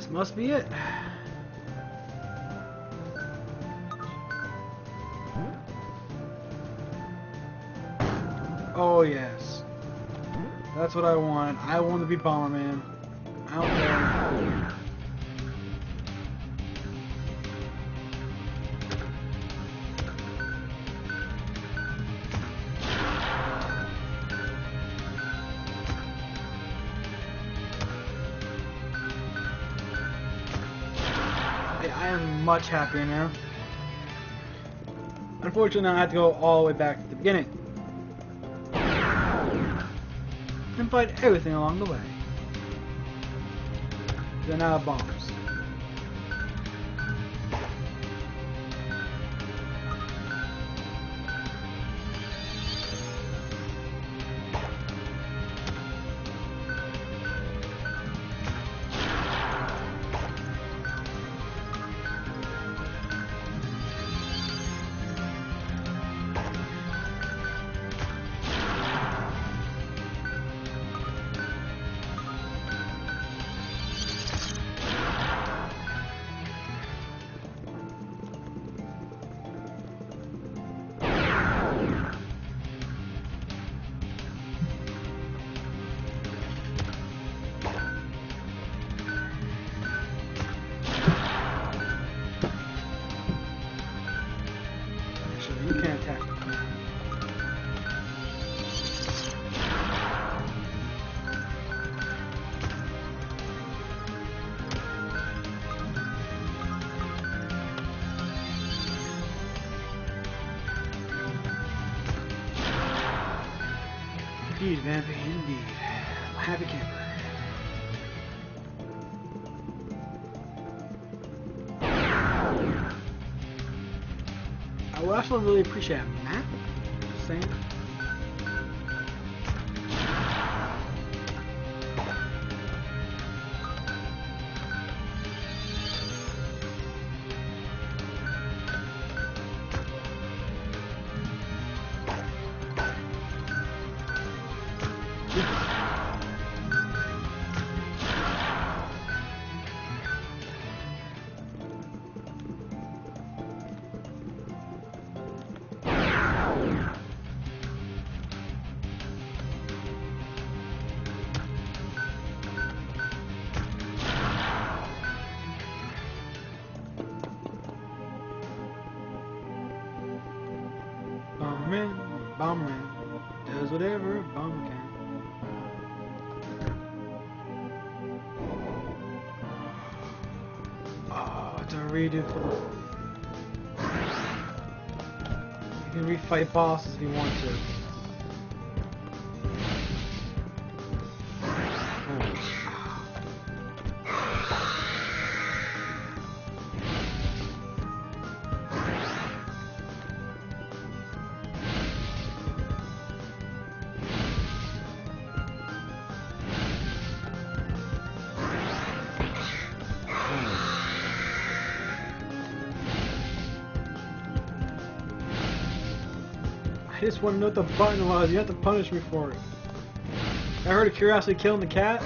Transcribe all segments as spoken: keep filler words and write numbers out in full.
This must be it. Oh yes. That's what I want. I want to be Bomberman. I don't care. I am much happier now. Unfortunately, I have to go all the way back to the beginning and fight everything along the way. Then out of bombs. You can't attack me. Indeed, Vampy, indeed. I'm a happy camper. I would also really appreciate a map. Just saying. Bomberman, Bomberman, does whatever a bomber can. Oh, it's a redo for the... You can refight bosses if you want to. I just want to know what the button was. You have to punish me for it. I heard of curiosity killing the cat.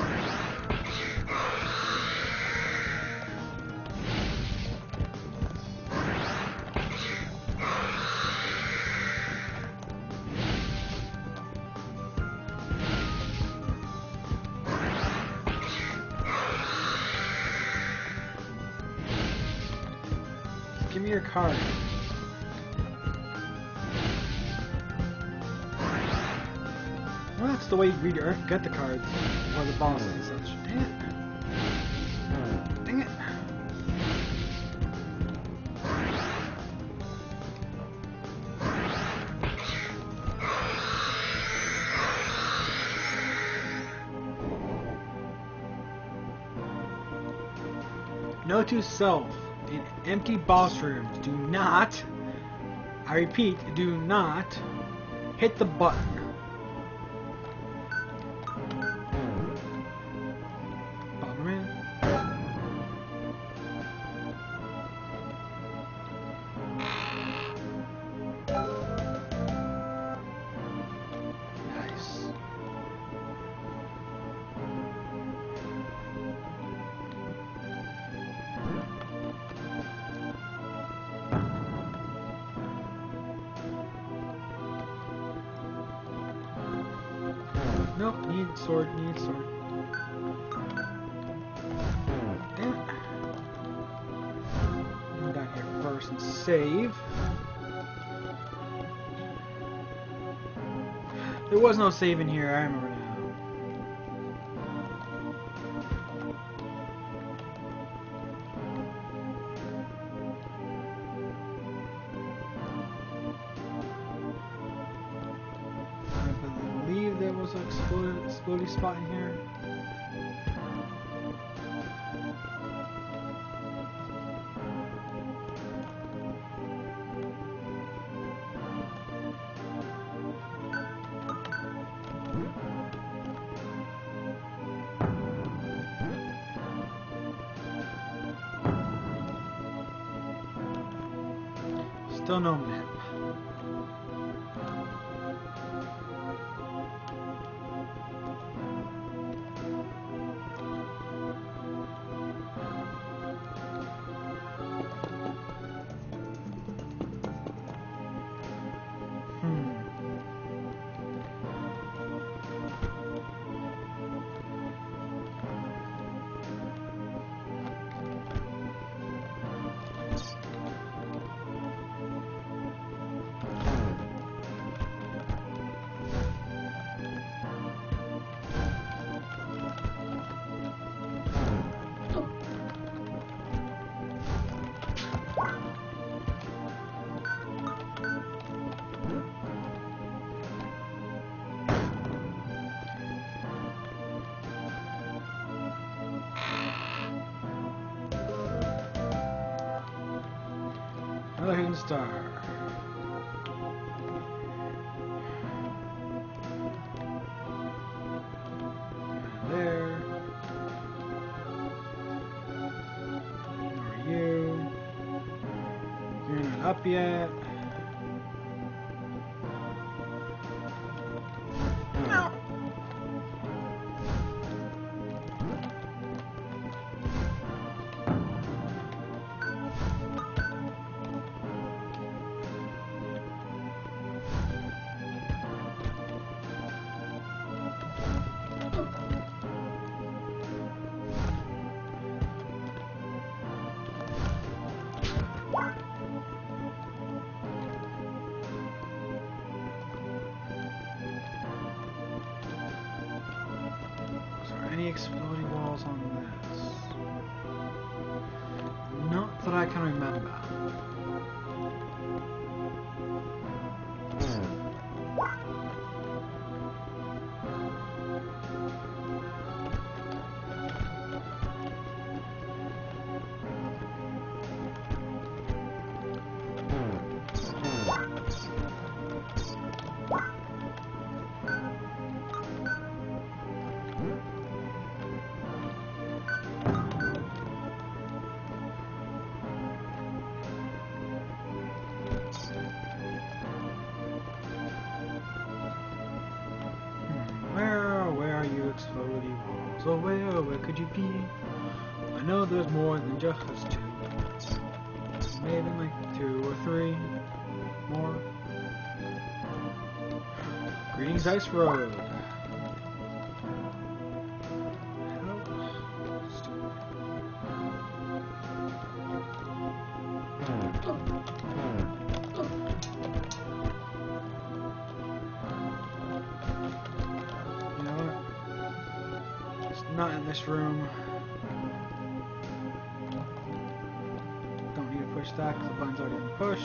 Give me your card. Well, that's the way you read or get the cards, or the bosses and such. Dang it. Dang it. Note to self, in empty boss rooms, do not, I repeat, do not hit the button. Nope, need sword, need sword. Damn it. Come down here first and save. There was no save in here, I remember now. I believe there was an exploded, exploding spot in here. Still no map. Another hidden star. There. Where are you? You're not up yet. No. Any exploding walls on this? Not that I can remember. Exploding walls. Oh, where, oh, where could you be? I know there's more than just two. Maybe like two or three more. Greetings, Ice Road. Not in this room. Don't need to push that because the button's already been pushed.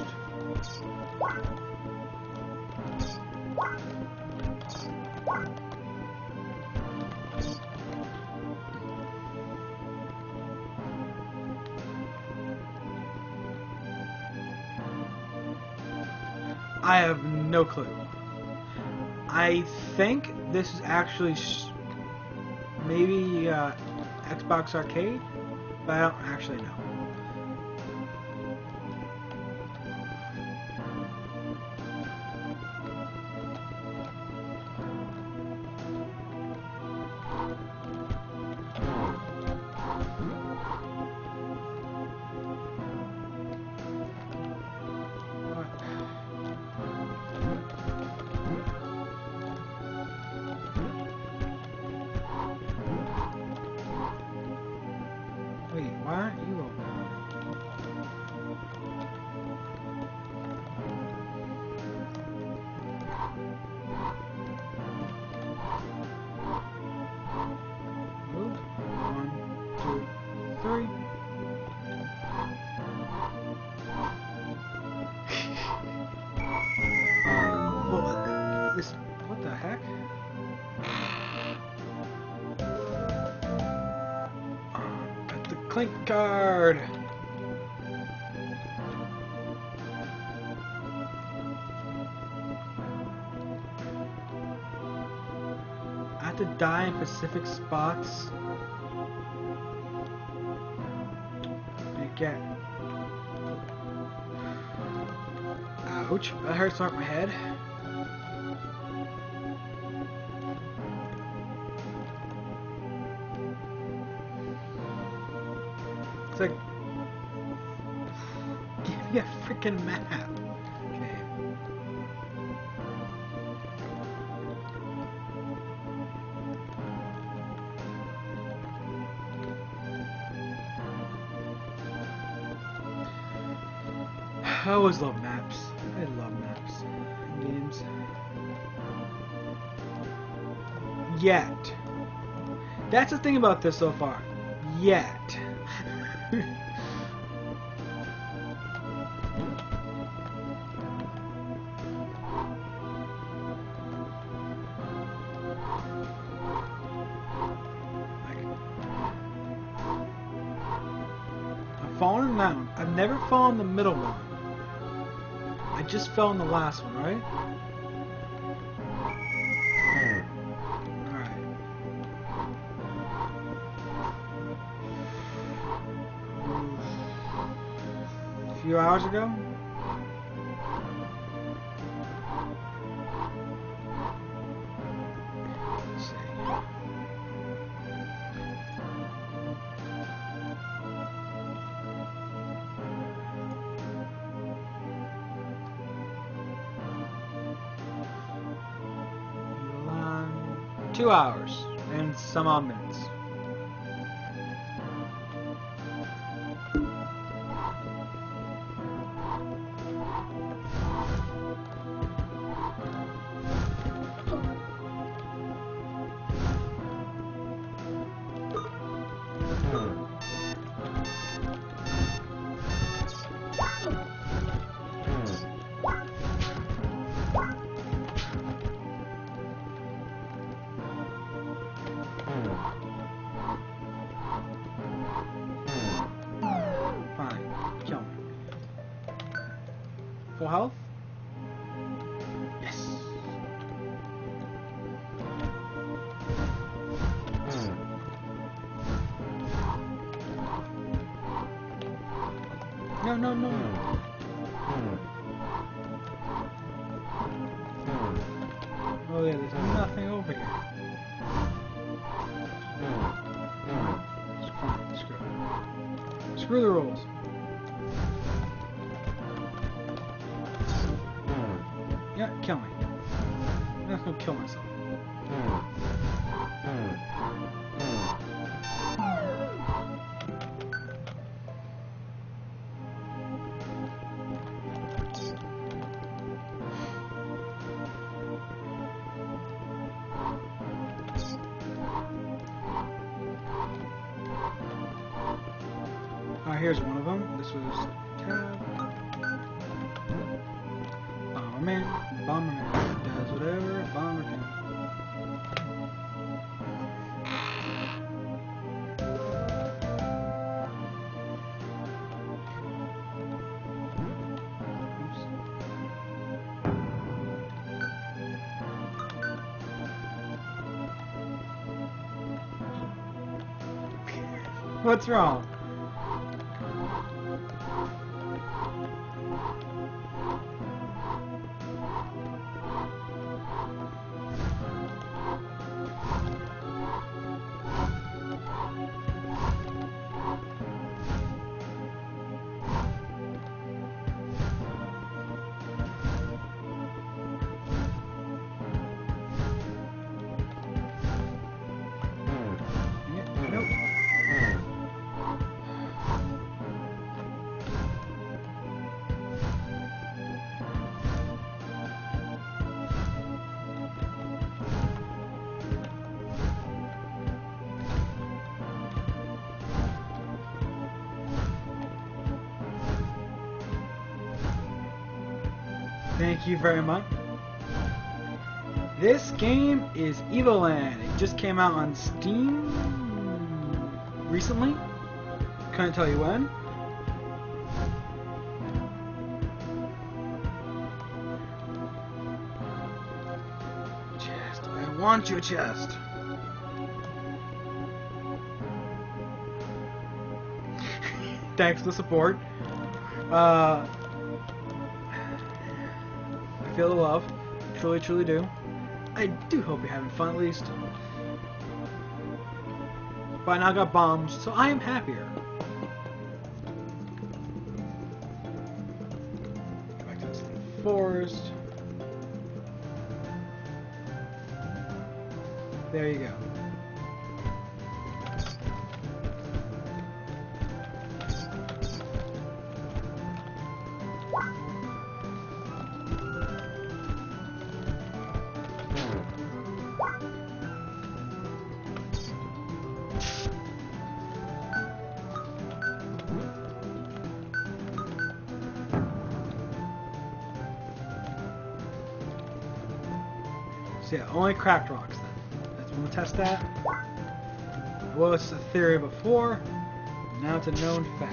I have no clue. I think this is actually sh maybe uh, Xbox Arcade, but I don't actually know. This, what the heck? Got the clink card. I have to die in specific spots. I get. Ouch, that hurts off my head. It's like, give me a freaking map. Okay. I always love maps. I love maps in games. Yet. That's the thing about this so far. Yet. I've fallen in that one. I've never fallen in the middle one. I just fell in the last one, right? Alright. A few hours ago? Let's see. Two hours and some odd minutes. Full health? Yes. No, no, no. Oh yeah, there's nothing over here. Screw, screw. Screw the rules. Yeah, kill me. I'm just gonna kill myself. Alright, here's one of them. This was tab. Bomberman, Bomberman does whatever a bomber can. Oops. What's wrong? Thank you very much. This game is Evoland. It just came out on Steam recently. Couldn't tell you when. Chest. I want your chest. Thanks for the support. Uh, I feel the love. Truly, truly do. I do hope you're having fun at least. But I now got bombs, so I am happier. Go back to this forest. There you go. So yeah, only cracked rocks then. Let's we'll test that. Well, it's a theory before, now it's a known fact.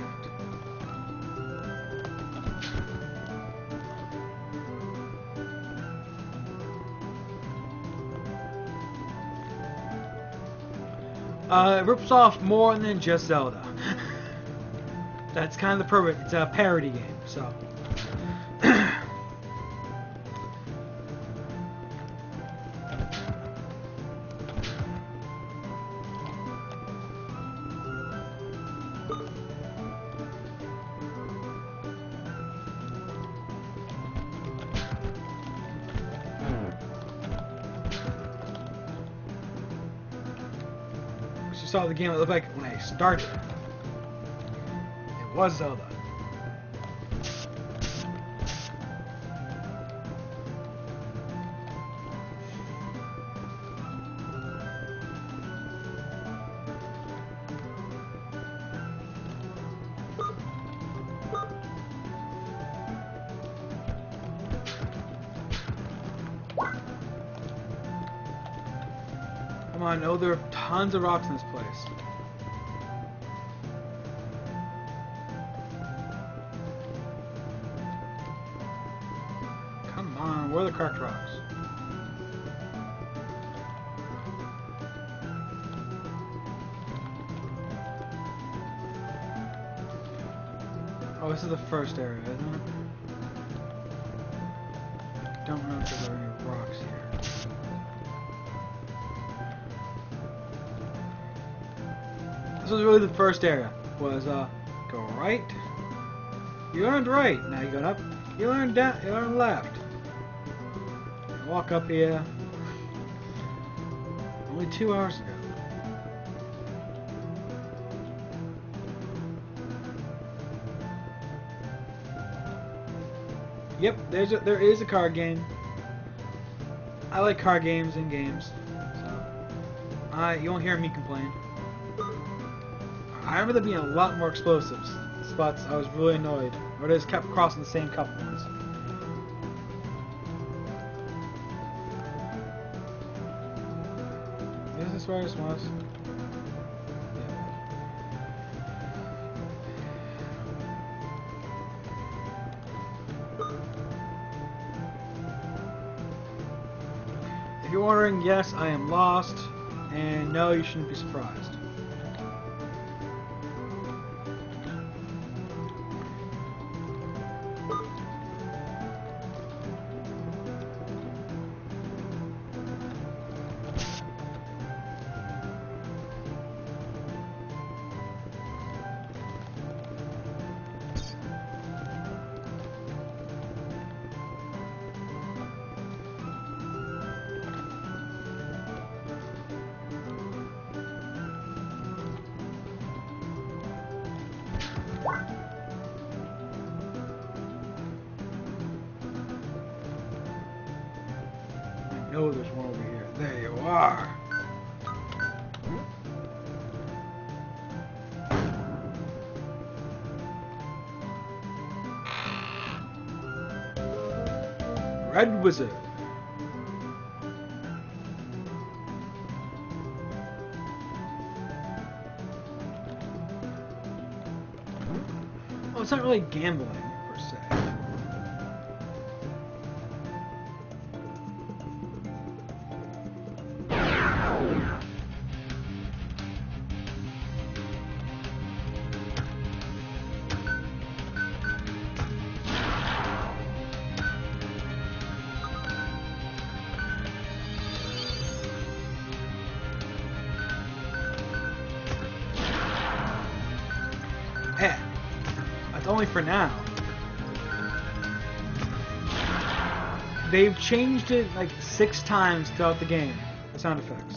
Uh, it rips off more than just Zelda. That's kind of the purpose. It's a parody game, so. You saw the game it looked like when I started. It was Zelda. Come on, no, there are tons of rocks in this place. Come on, where are the cracked rocks? Oh, this is the first area, isn't it? Don't know if there are any rocks here. This was really the first area. Was uh, go right. You learned right. Now you go up. You learned down. You learned left. Walk up here. Only two hours ago. Yep, there's a, there is a card game. I like card games and games, so I you won't hear me complain. I remember there being a lot more explosives spots. I was really annoyed, or they just kept crossing the same couple ones. Is this where this was? If you're wondering, yes, I am lost, and no, you shouldn't be surprised. I know there's one over here. There you are. Red Wizard. not really gambling, per se. Eh, that's only for now. They've changed it like six times throughout the game, the sound effects.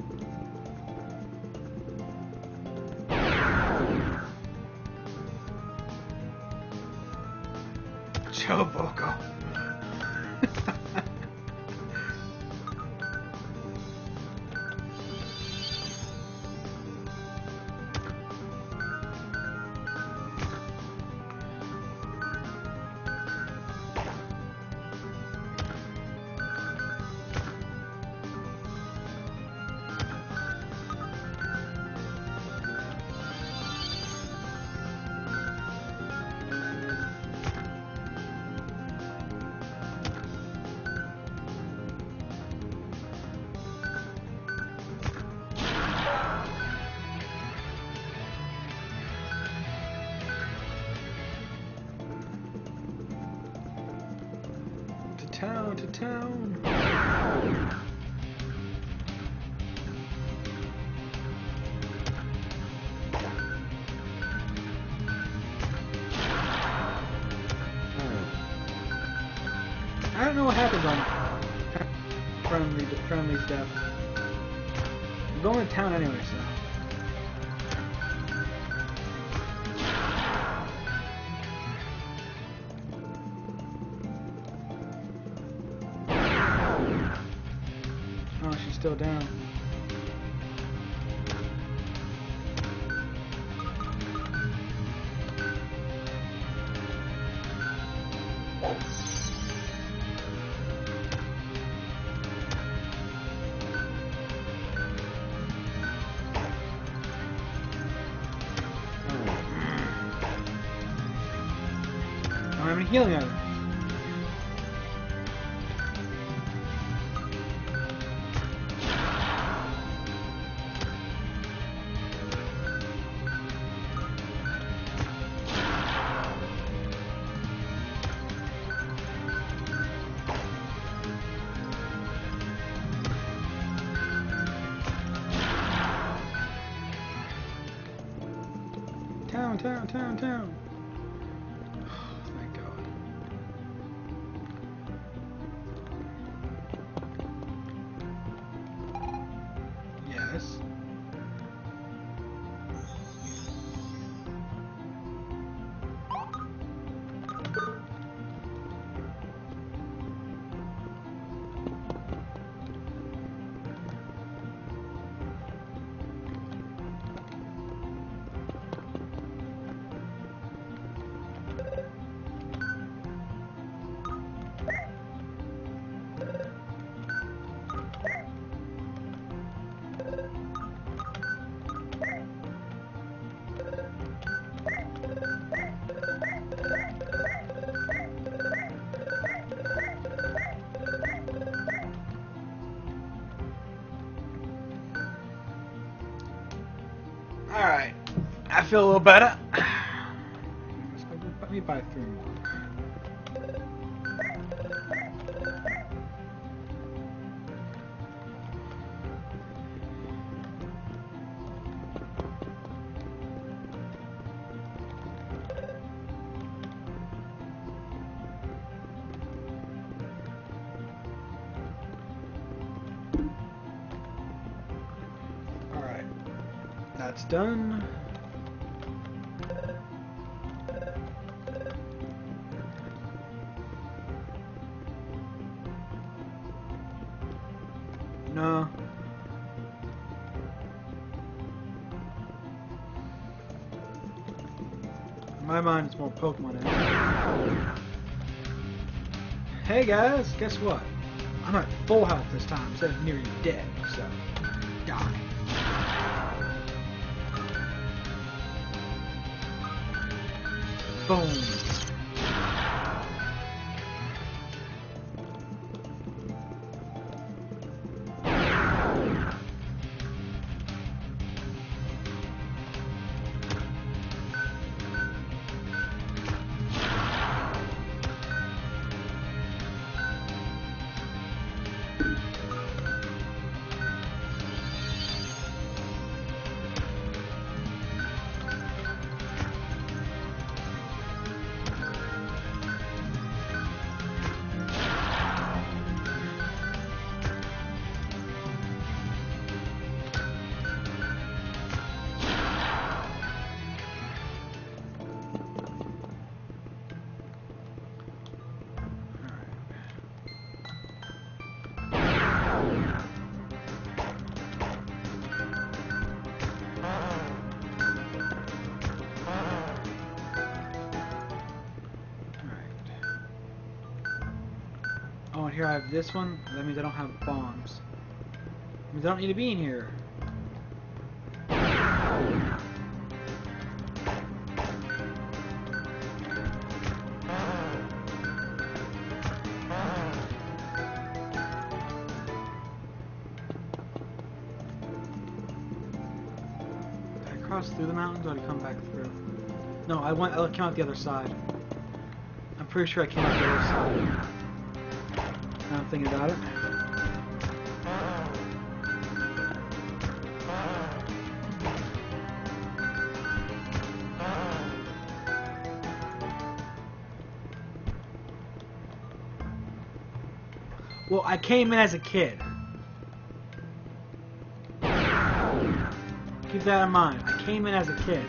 Choboko. Town to town. I don't know what happens on friendly to friendly death. I'm going to town anyway, so. Oh, she's still down. I don't have any healing items. Town, town, town, town. Thank God. Yes. Alright, I feel a little better. Let me buy three more. Alright, that's done. No. In my mind, it's more Pokemon. Hey guys, guess what? I'm at full health this time instead of nearly dead, so die. Boom. Oh, and here I have this one. That means I don't have bombs. That means I don't need to be in here. Did I cross through the mountains or did I come back through? No, I went. I came out the other side. I'm pretty sure I came out the other side. Now I'm thinking about it. Well, I came in as a kid. Keep that in mind. I came in as a kid.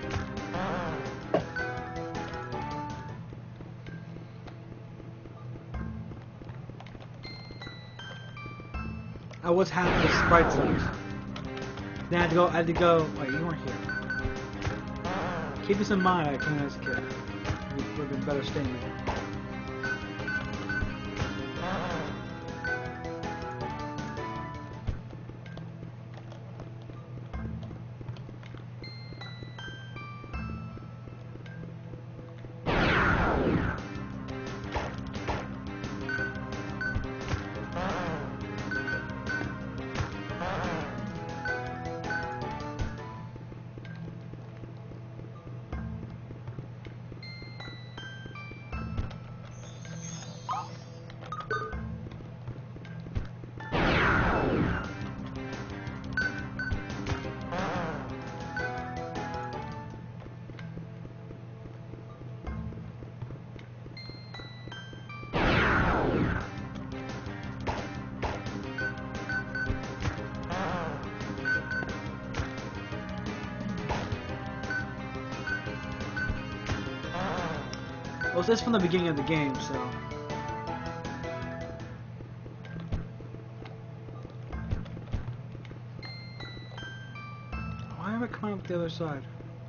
I was half the sprite size. Then I had to go. I had to go. Wait, you weren't here. Keep this in mind. I came in as a kid. It would have been better staying there. Well, this is from the beginning of the game, so. Why am I coming up the other side?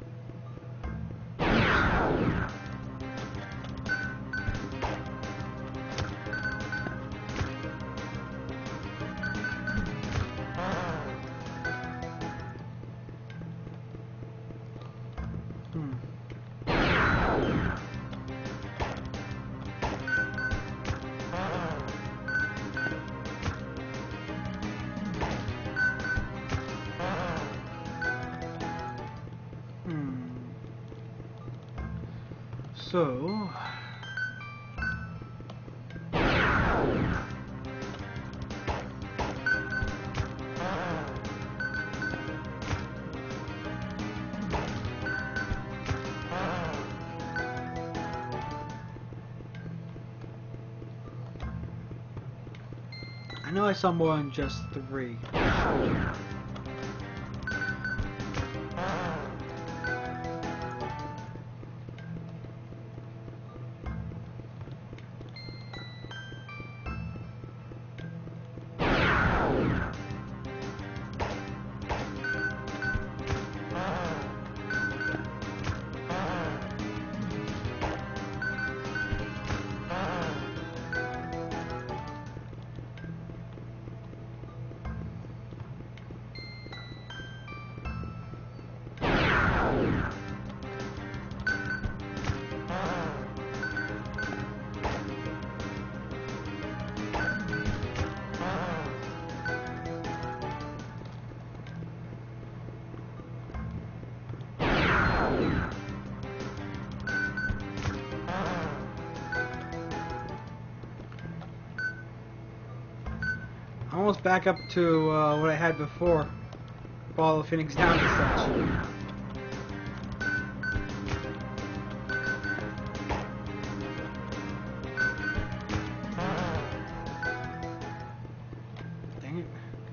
Hmm. So, I know I saw more than just three. almost back up to uh, what I had before. Follow Phoenix down and such. Dang it.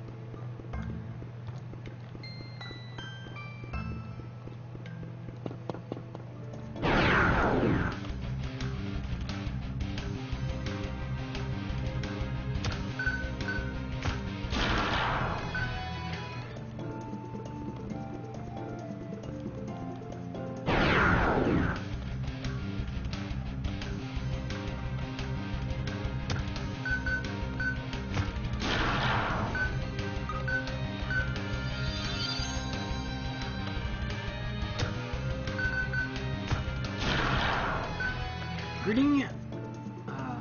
Greeting, uh,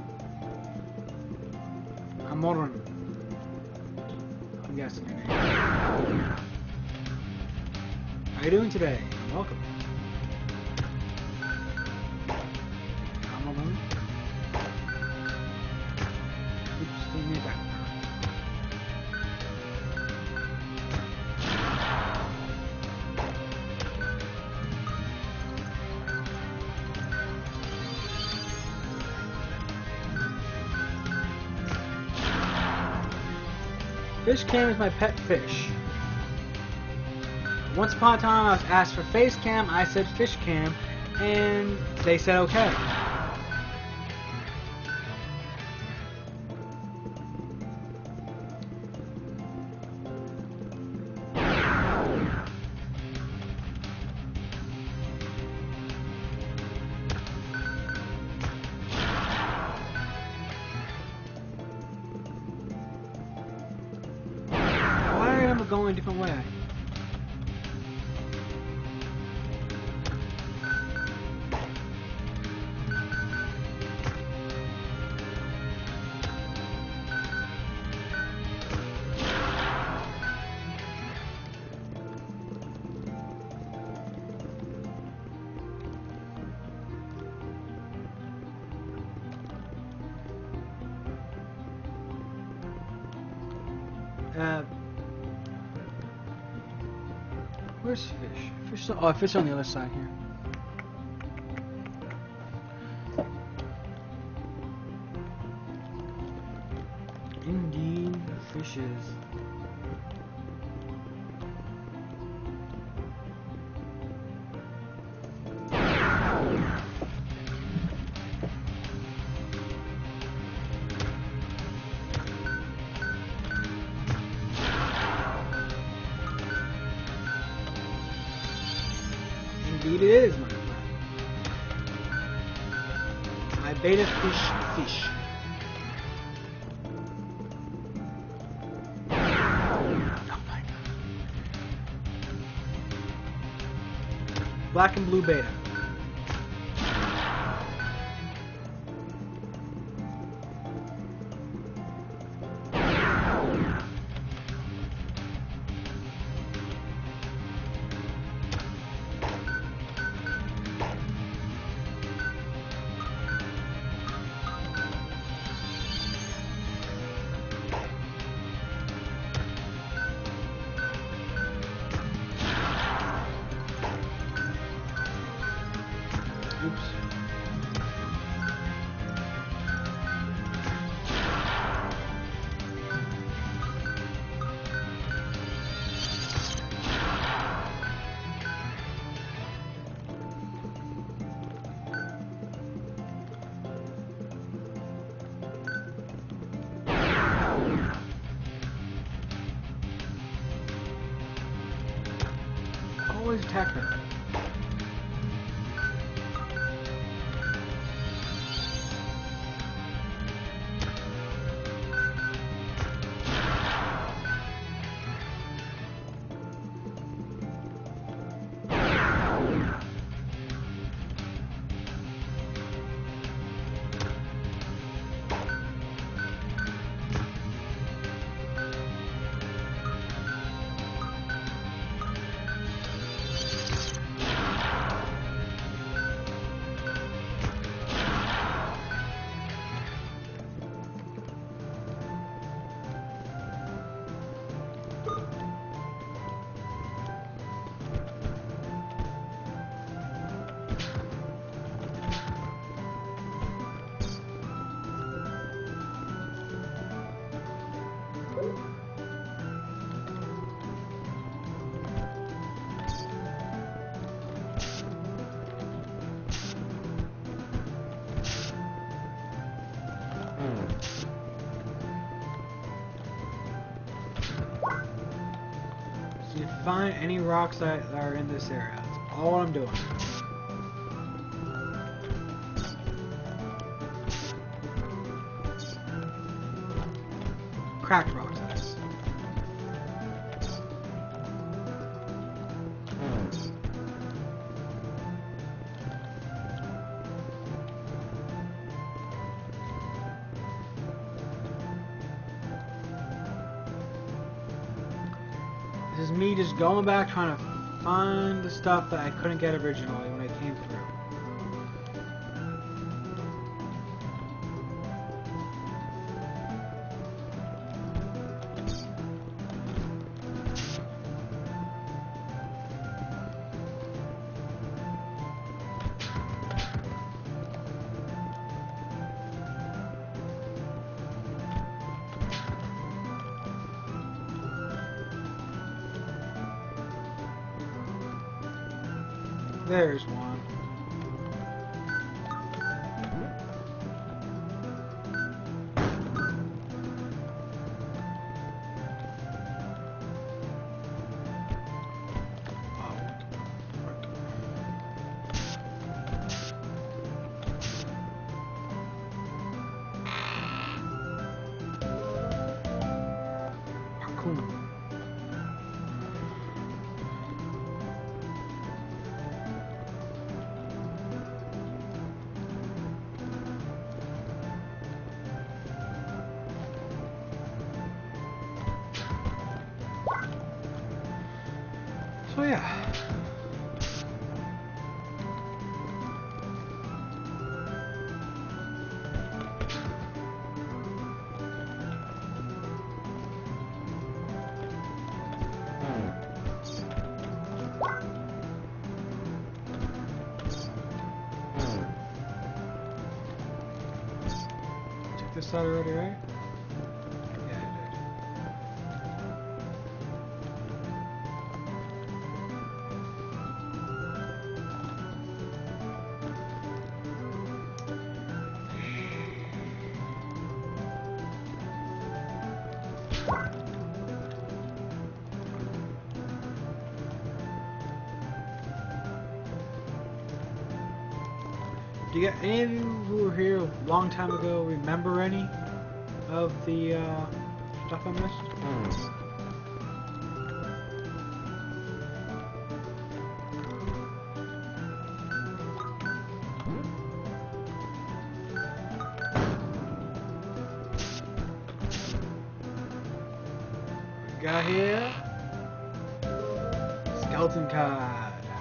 I'm Modern. I'm guessing your name. How are you doing today? Welcome. I'm Modern. Oops, leave me back. Fish cam is my pet fish. Once upon a time I was asked for face cam, I said fish cam, and they said okay. Going a different way. Uh, Where's fish? Fish. Oh, fish on the other side here. Indeed, fishes. Indeed it is, my friend. My beta fish fish. Oh my god. Black and blue beta. Oops. Always attack her. So you find any rocks that are in this area. That's all I'm doing. Cracked rocks, that is. This is me just going back trying to find the stuff that I couldn't get originally when I came through. There's one. Parkour. So yeah. Check this out already, right? Do you get any of you who were here a long time ago remember any of the uh, stuff I missed? We got here skeleton card.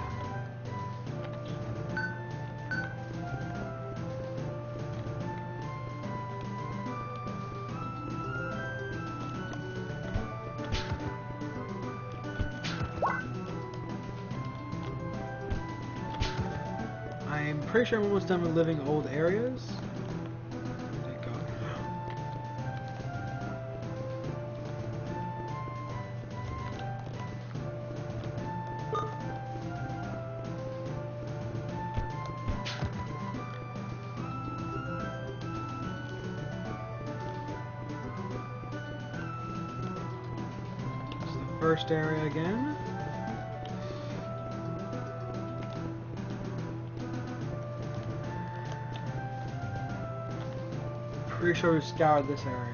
I'm pretty sure I'm almost done with living old areas. Thank God. This is the first area again. Pretty sure we scoured this area.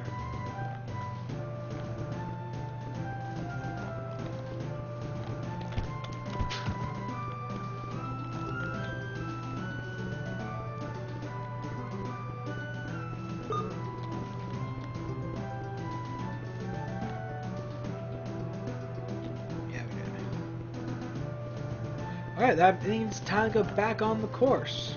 Yeah, we did. Alright, that means time to go back on the course.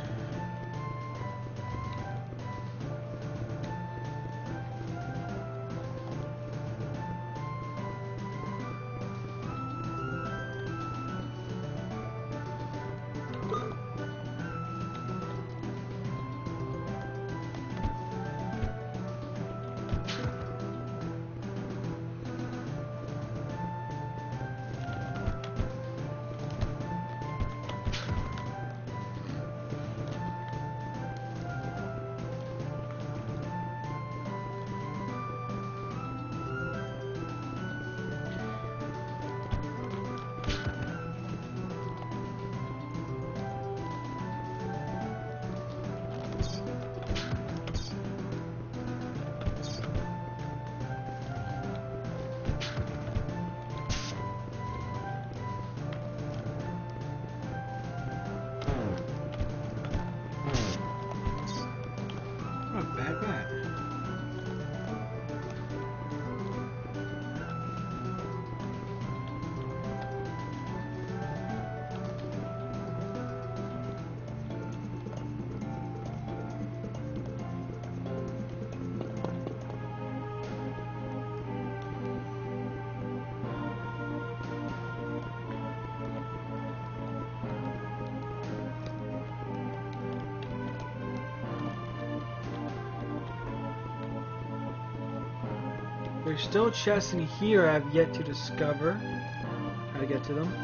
There's still chests in here I have yet to discover how to get to them.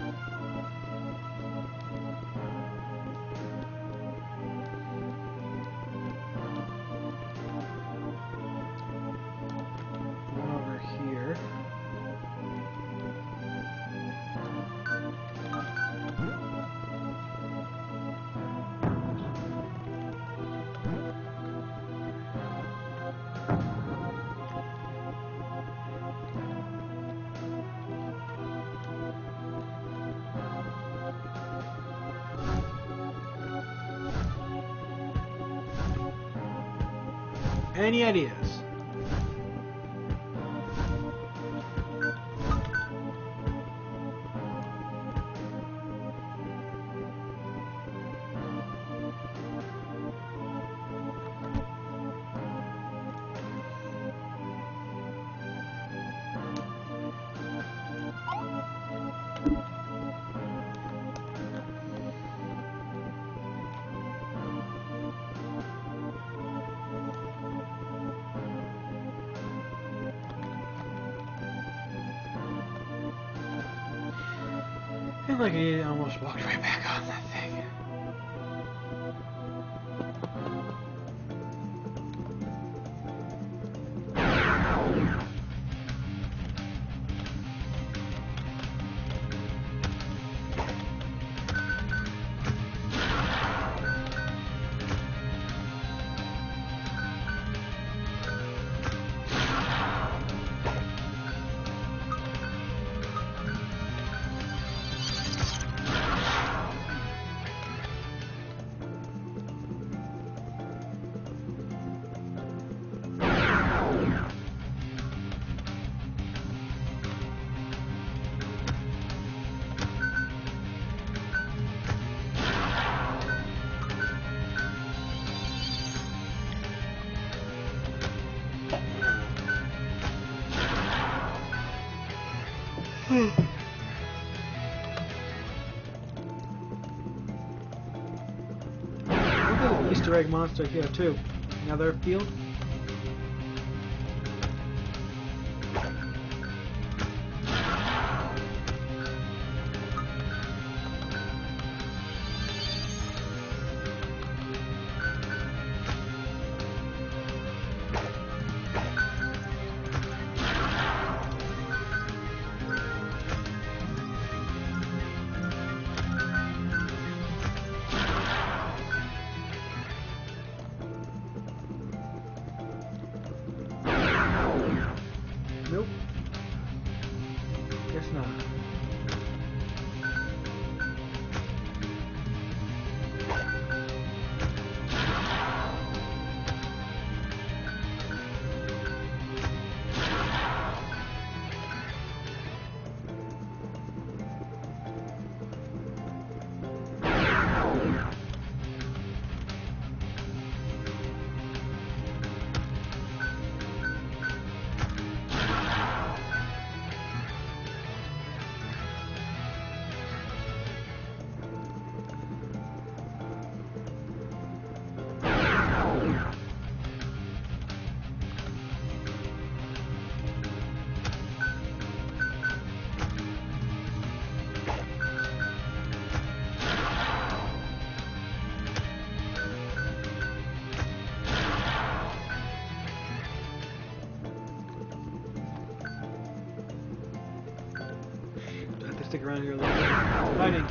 One over here. Any ideas? I feel like I almost walked right back on that thing. Look at the Easter egg monster here too. Another field. Nope. Guess not. Stick around here a little bit. Hiding.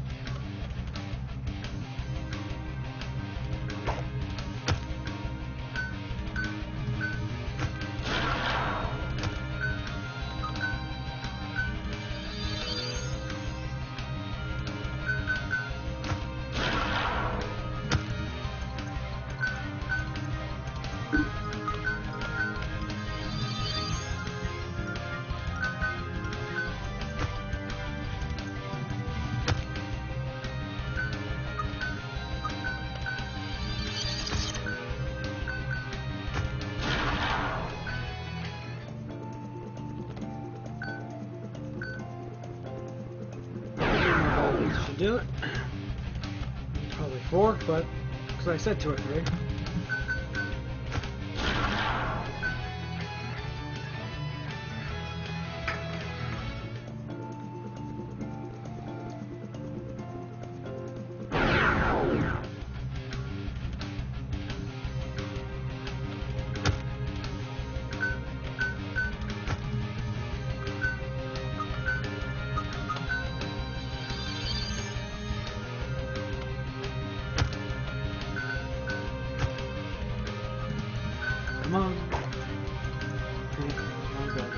Do it. Probably four, but because I said two or three. on. Okay, wrong building.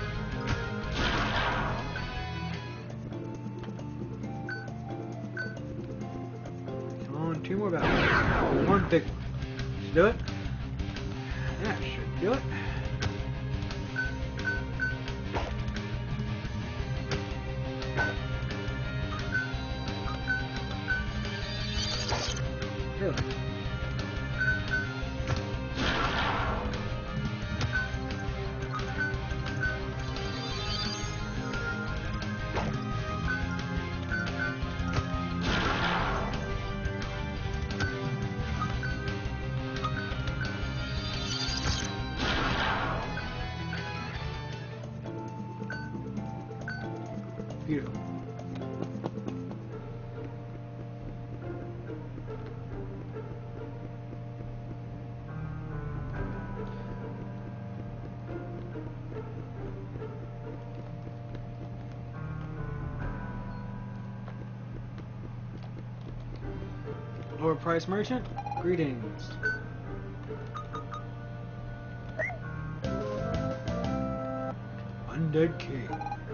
Come on, two more battles. One big one. Should do it. That should do it. Really? Beautiful. Lower price merchant, greetings. Undead King.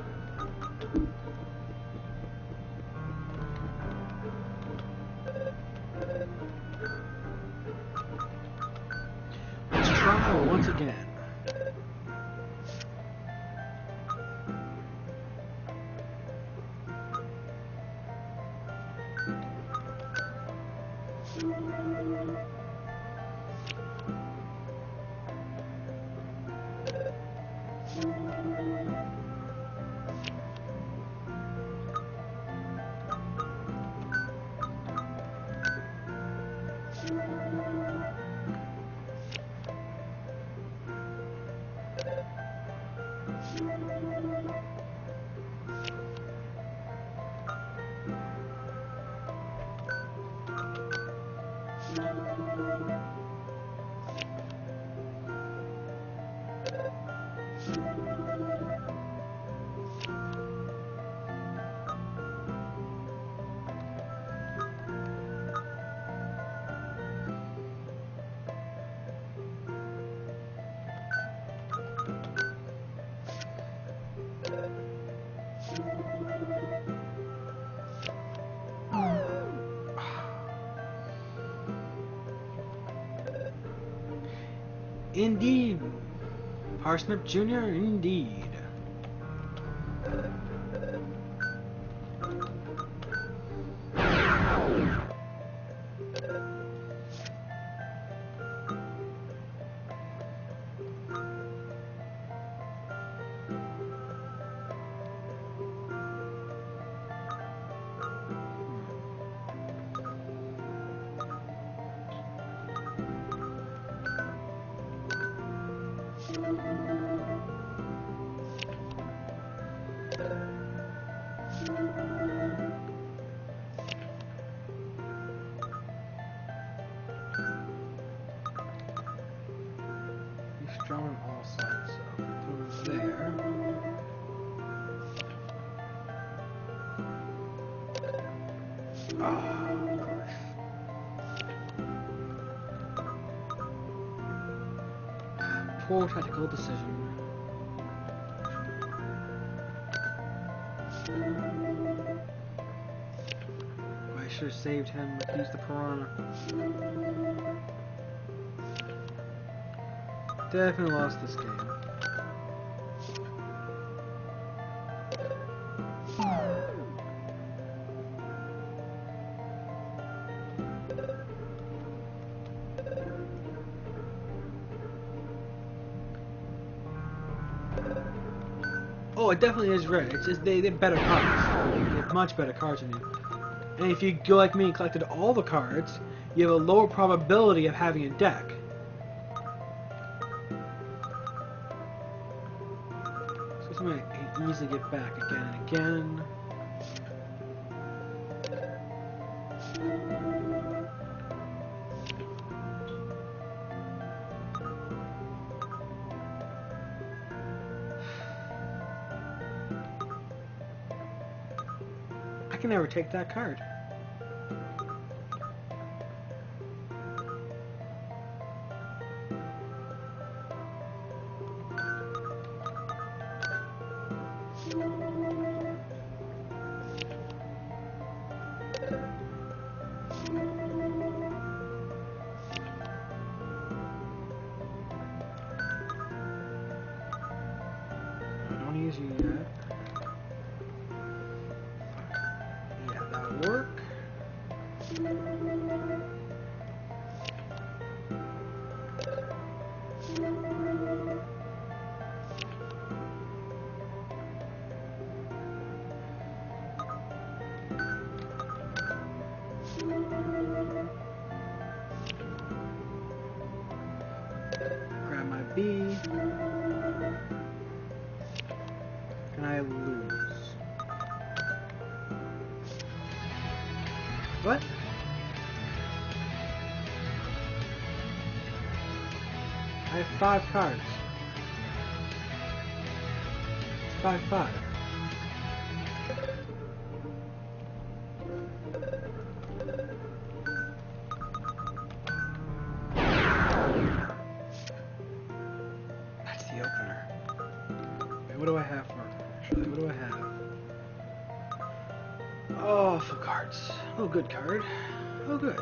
Let's try once again. Indeed. Parsnip Junior, indeed. He's strong on all sides, so put him there. Ah, of course. Poor tactical decision. I should have saved him, but he's the piranha. Definitely lost this game. Oh, it definitely is rare. It's just they, they have better cards. They have much better cards than you. And if you go like me and collected all the cards, you have a lower probability of having a deck. So it's going to easily get back again and again. I can never take that card. Don't use you yet. Yeah, that'll work. Grab my B. Can I lose? What? I have five cards. It's five five. That's the opener. Wait, what do I have for it? Actually, what do I have? Oh, full cards. Oh, good card. Oh, good.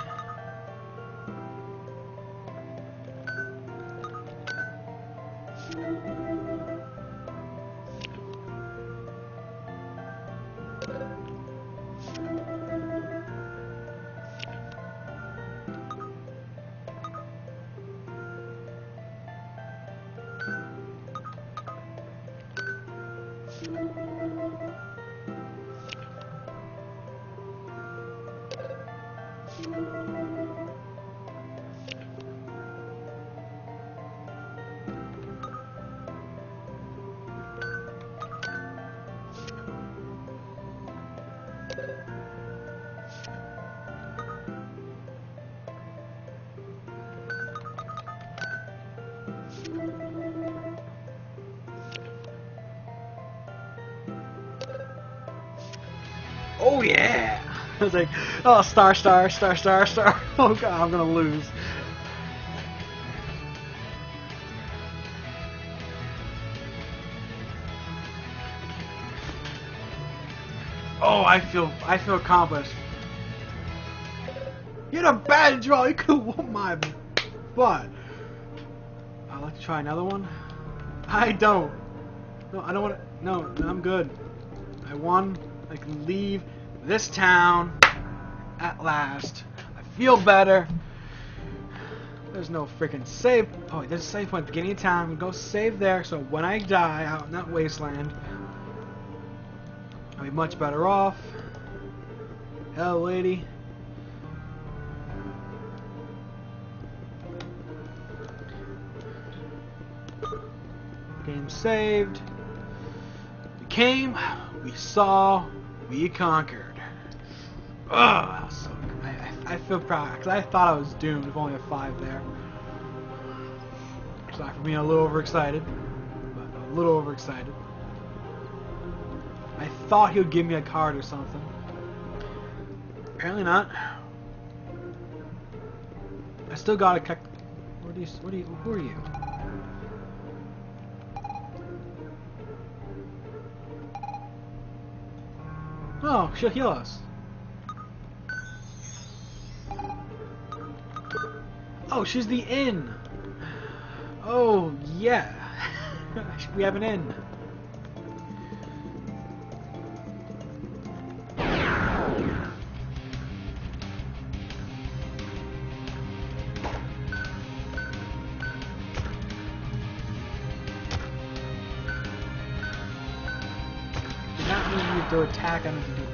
Oh yeah! I was like, oh, star, star, star, star, star. Oh god, I'm gonna lose. Oh, I feel, I feel accomplished. You had a bad draw. You could have whooped my butt. I'd like to try another one. I don't. No, I don't want to. No, no, I'm good. I won. I can leave this town at last. I feel better. There's no freaking save. Oh, there's a save point at the beginning of town. We go save there, so when I die out in that wasteland, I'll be much better off. Hell, lady. Game saved. We came. We saw. We conquered. Ugh, that was so good. I, I, I feel proud because I thought I was doomed with only a five there. Sorry for being a little overexcited, but a little overexcited. I thought he would give me a card or something. Apparently not. I still gotta check. What do you? What do you? Who are you? Oh, she'll heal us. Oh, she's the inn. Oh, yeah. We have an inn. Did not mean you to attack on it.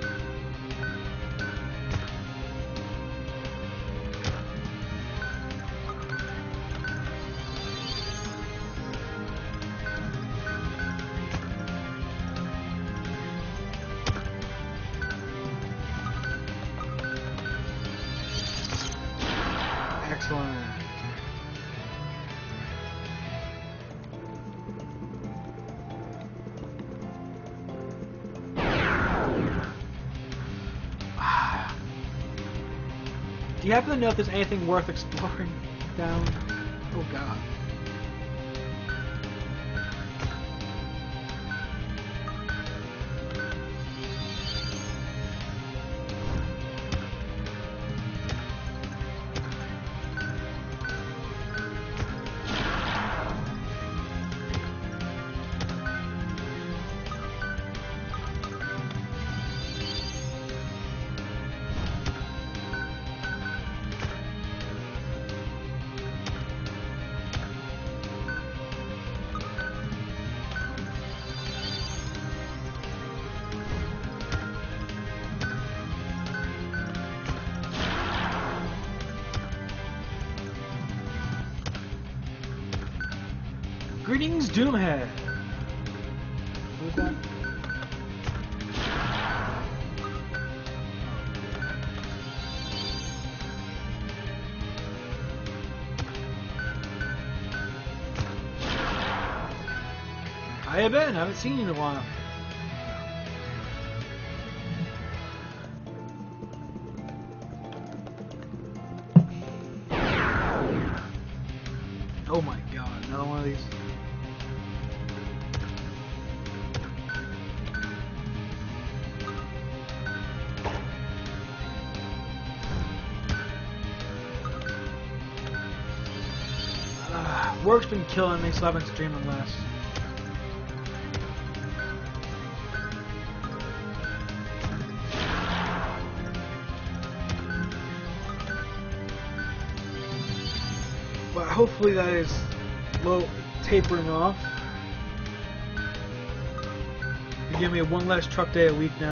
Excellent. Do you happen to know if there's anything worth exploring down? Oh god. Greetings, Doomhead. Who's that? How you been? I haven't seen you in a while. Oh my god, another one of these. Uh, work's been killing me, so I've been streaming less. But hopefully that is low tapering off. You give me one less truck day a week now.